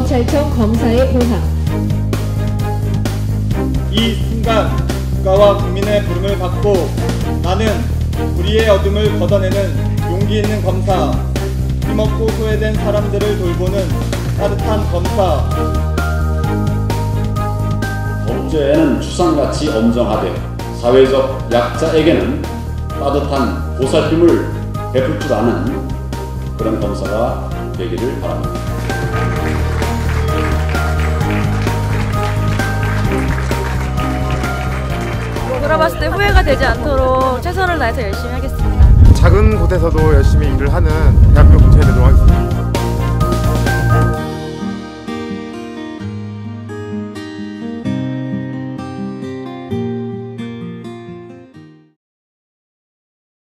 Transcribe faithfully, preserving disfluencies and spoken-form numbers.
검찰청 검사의 보상. 이 순간 국가와 국민의 부름을 받고 나는 우리의 어둠을 걷어내는 용기 있는 검사, 힘없고 소외된 사람들을 돌보는 따뜻한 검사. 법조에는 추상같이 엄정하되 사회적 약자에게는 따뜻한 보살핌을 베풀 줄 아는 그런 검사가 되기를 바랍니다. 돌아봤을 때 후회가 되지 않도록 최선을 다해서 열심히 하겠습니다. 작은 곳에서도 열심히 일을 하는 대한민국 검찰이 되도록 하겠습니다.